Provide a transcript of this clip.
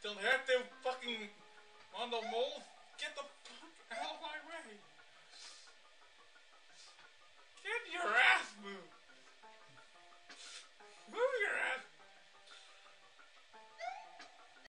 Don't have to fucking on the mold. Get the